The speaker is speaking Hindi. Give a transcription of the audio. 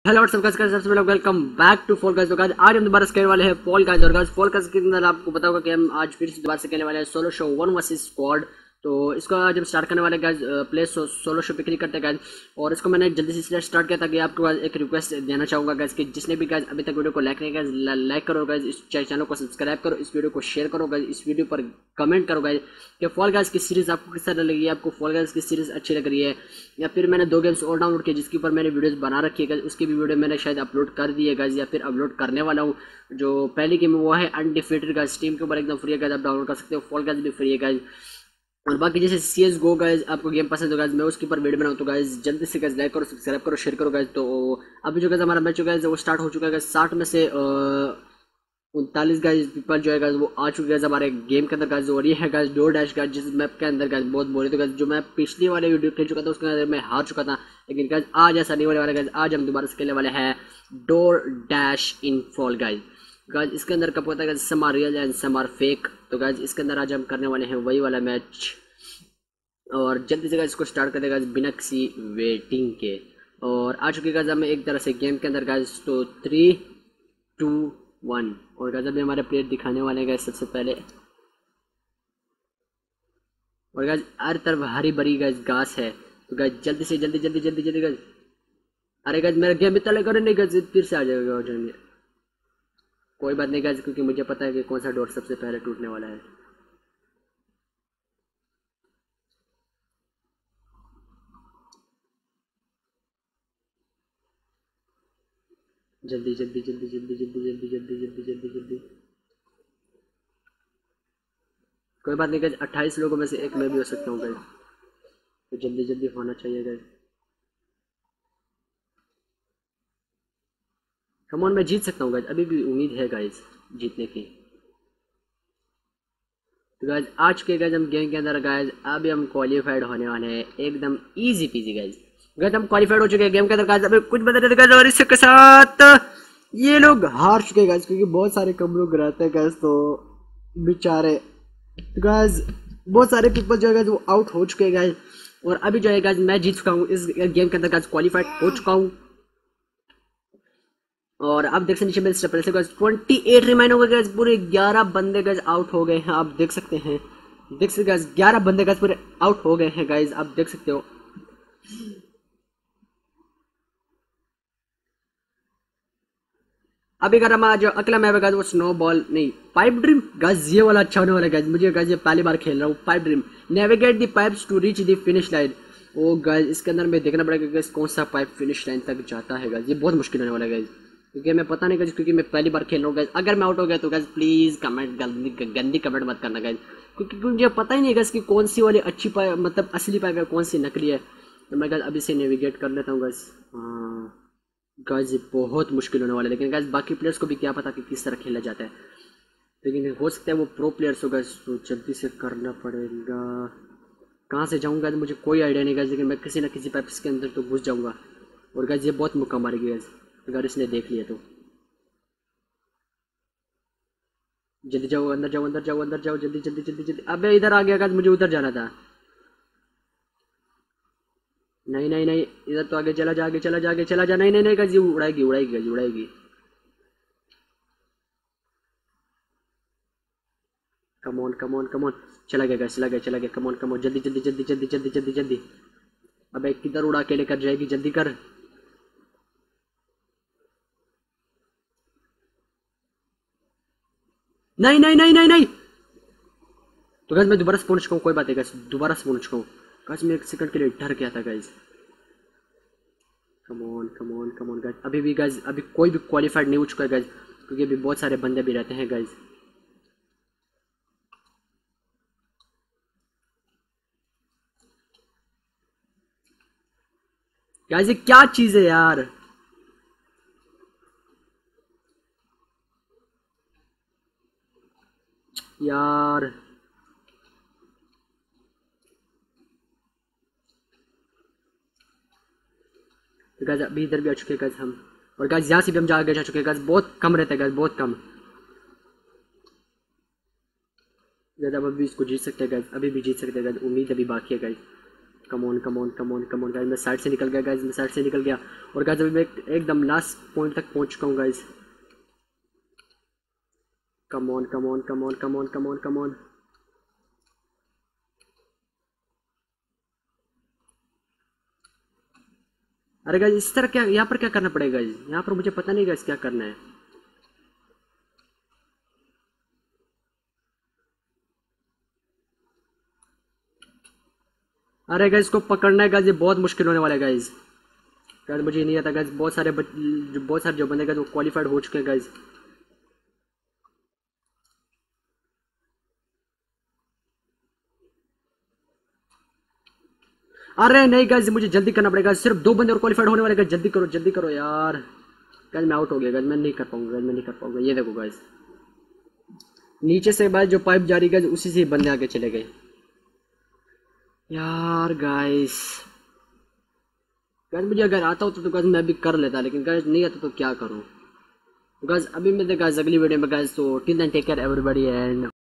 हेलो व्हाट्सअप गाइस, सबसे पहले welcome back to fall guys. तो गाइस आज हम दोबारा से खेलने वाले हैं फॉल गाइस। और गाइस फॉल गाइस के अंदर आपको पता होगा कि हम आज फिर से दोबारा से खेलने वाले हैं सोलो शो 1 वर्सेस स्क्वाड। तो इसको आज हम स्टार्ट करने वाले हैं गाइस, प्ले सोलो शो पे क्लिक करते हैं गाइस। और इसको मैंने जल्दी से इसलिए स्टार्ट किया था कि आपको एक रिक्वेस्ट देना चाहूँगा गाइस कि जिसने भी गाइस अभी तक वीडियो को लाइक नहीं किया, लाइक करो गाइस, इस चैनल को सब्सक्राइब करो, इस वीडियो को शेयर करो गाइस, इस वीडियो पर कमेंट करो गाइस कि फॉल गाइस की सीरीज आपको किस तरह लगी है, आपको फॉल गाइस की सीरीज अच्छी लग रही है या फिर मैंने 2 गेम्स और डाउनलोड किए जिसके ऊपर मैंने वीडियोस बना रखी है गाइस, उसकी भी वीडियो मैंने शायद अपलोड कर दी है गाइस या फिर अपलोड करने वाला हूँ। जो पहली गेम वो है अनडिफीटेड गाइस, स्टीम के ऊपर एकदम फ्री है गाइस, आप डाउनलोड कर सकते हो। फॉल गाइस भी फ्री है गाइस। और बाकी जैसे CS GO गाइस आपको गेम पसंद हो गाइस, मैं उसके ऊपर वीडियो बनाऊँ तो गाइस जल्दी से गाइस लाइक करो, सब्सक्राइब करो, शेयर करो गाइस। तो अभी जो गाइस हमारा मैच हो गया वो स्टार्ट हो चुका है गाइस। 60 में से 39 गाइस पीपल जो है गाइस वो आ चुके हैं हमारे गेम के अंदर गाइस। और ये है गाइस डोर डैश गाइस, जिस मैप के अंदर गाइस बहुत बोले तो गाइस जो मैं पिछली वाले वीडियो खेल चुका था उसके अंदर मैं हार चुका था, लेकिन गाइस आज ऐसा नहीं होने वाला गाइस। आज हम दोबारा से खेलने वाले हैं door dash in fall guys. Guys इसके अंदर कब होता है guys, some are real and some are fake. तो गाइस इसके अंदर आज हम करने वाले हैं वही वाला मैच और जल्दी से गाइस इसको स्टार्ट कर देगा बिना किसी वेटिंग के। और आ चुके गाइस हमें एक तरह से गेम के अंदर गाइस। तो 3 2 1 और गाइस अभी हमारे प्लेयर दिखाने वाले हैं गाइस सबसे पहले। और गाइस हर तरफ हरी भरी गाइस घास है। तो गाइस जल्दी से जल्दी जल्दी जल्दी जल्दी गाइस। अरे गाइस मेरा गेम इतना लगा नहीं गाइस, फिर से आ जाएगा। कोई बात नहीं गाइस, क्योंकि मुझे पता है कि कौन सा डोर सबसे पहले टूटने वाला है। जल्दी जल्दी जल्दी जल्दी जल्दी जल्दी जल्दी जल्दी जल्दी जल्दी। कोई बात नहीं गाइस, 28 लोगों में से एक मैं भी हो सकता हूँ गाइस, तो जल्दी जल्दी होना चाहिए गाइस। कम ऑन, मैं जीत सकता हूँ गाइस, अभी भी उम्मीद है गाइस जीतने की। तो गाइस आज के गाइस हम गेम के अंदर गाइस अभी हम क्वालिफाइड होने वाले हैं एकदम इजी पीजी गाइस। गाइस हम क्वालिफाइड हो चुके हैं गेम के अंदर गाइस, अभी कुछ बता रहे थे गाइस। और इसके साथ ये लोग हार चुके हैं गाइस, क्योंकि बहुत सारे कम लोग रहते हैं गाइस, तो बेचारे। तो गाइस बहुत सारे पीपल जो है गाइस वो आउट हो चुके हैं गाइस। और अभी जो है गाइस मैं जीत चुका हूँ इस गेम के अंदर गाइस, क्वालिफाइड हो चुका हूँ। और आप देख सकते हैं नीचे में 28 रिमाइन हो गए गाइस, पूरे 11 बंदे गाइस आउट हो गए हैं। आप देख सकते हैं, देख सकते गाइस 11 बंदे गाइस पूरे आउट हो गए हैं गाइस, आप देख सकते हो। अभी अगर हम आज अगला मैप है वो स्नो बॉल नहीं पाइप ड्रीम गाइस, ये वाला अच्छा होने वाला है गाइस। मुझे गाइस ये पहली बार खेल रहा हूँ pipe dream. Navigate the pipes to reach the finish line. Oh guys इसके अंदर में देखना पड़ेगा गाइस कौन सा पाइप फिनिश लाइन तक जाता है गाइस, ये बहुत मुश्किल होने वाला है गाइस, क्योंकि मैं पता नहीं गाइस, क्योंकि मैं पहली बार खेल रहा हूँ गाइस। अगर मैं आउट हो गया तो गाइस प्लीज कमेंट गंदी कमेंट मत करना गाइस, क्योंकि मुझे पता ही नहीं गाइस कि कौन सी वाली अच्छी पाइप मतलब असली पाइप है, कौन सी नकली है। तो मैं गाइस अभी से नेविगेट कर लेता हूँ गाइस। हाँ गाइस ये बहुत मुश्किल होने वाला है, लेकिन गाइस बाकी प्लेयर्स को भी क्या पता कि किस तरह खेला जाता है, लेकिन हो सकता है वो प्रो प्लेयर्स हो गाइस, तो जल्दी से करना पड़ेगा। कहाँ से जाऊँगा मुझे कोई आइडिया नहीं गाइस, लेकिन मैं किसी ना किसी पाइप्स के अंदर तो घुस जाऊँगा। और गाइस ये बहुत मुक्का मारेगी गाइस अगर इसने देख लिया तो। जल्दी जाओ, अंदर जाओ अंदर जाओ अंदर जाओ, जल्दी जल्दी जल्दी जल्दी। अबे इधर आ गया गाइस, मुझे उधर जाना था। नहीं नहीं नहीं, इधर तो आगे चला जा, आगे चला जा, आगे चला जा। नहीं नहीं नहीं गाइस ये उड़ाएगी उड़ाएगी गाइस उड़ाएगी। Come on come on come on. चला गया गाइस, चला गया चला गया। कम ऑन कम ऑन, जल्दी जल्दी जल्दी जल्दी जल्दी जल्दी जल्दी। अबे किधर उड़ा के लेकर जाएगी, जल्दी कर। नहीं नहीं नहीं नहीं नहीं। तो गाइस मैं दोबारा स्पॉन चुका हूँ, कोई बात नहीं गाइस, दोबारा स्पॉन चुका हूँ गाइस। मैं 1 सेकंड के लिए डर गया था guys. Come on come on come on guys, अभी भी गाइस अभी कोई भी क्वालिफाइड नहीं हो चुका है गाइस, क्योंकि अभी बहुत सारे बंदे भी रहते हैं गाइस। गाइस ये क्या चीज है यार। यार तो गाइस अभी इधर भी आ चुके हैं गाइस हम। और गाइस यहाँ से भी हम जा चुके हैं गाइस, बहुत कम रहता है गाइस, बहुत कम। गाइस अब अभी इसको जीत सकते हैं गाइस, अभी भी जीत सकते हैं गाइस, उम्मीद अभी बाकी है guys. Come on come on come on come on guys, मैं साइड से निकल गया गाइस, मैं साइड से निकल गया। और गाइस अभी मैं एकदम लास्ट पॉइंट तक पहुंच चुका हूँ guys. Come on come on come on come on come on come on. अरे गाइस इस तरह क्या, यहाँ पर क्या करना पड़ेगा गाइस? यहाँ पर मुझे पता नहीं गाइस क्या करना है। अरे गाइस इसको पकड़ना है गाइस, ये बहुत मुश्किल होने वाला है गाइस। गाइस मुझे नहीं आता गाइस, बहुत सारे जो बंदे गाइस वो क्वालिफाइड हो चुके हैं गाइस। अरे नहीं गाइस मुझे जल्दी करना पड़ेगा, सिर्फ 2 बंदे और क्वालिफाइड होने वाले गाइस, जल्दी करो यार। गाइस मैं आउट हो गया गाइस, मैं नहीं कर पाऊंगा गाइस, मैं नहीं कर पाऊंगा। ये देखो गाइस नीचे से गाइस जो पाइप जा रही गाइस उसी से बंदे आगे चले गए यार। गाइस गाइस मुझे अगर आता होता तो गाइस मैं भी कर लेता, लेकिन गाइस नहीं आता तो क्या करूं। गाइस अभी मिलते गाइस अगली वीडियो में गाइस, तो till then take care everybody and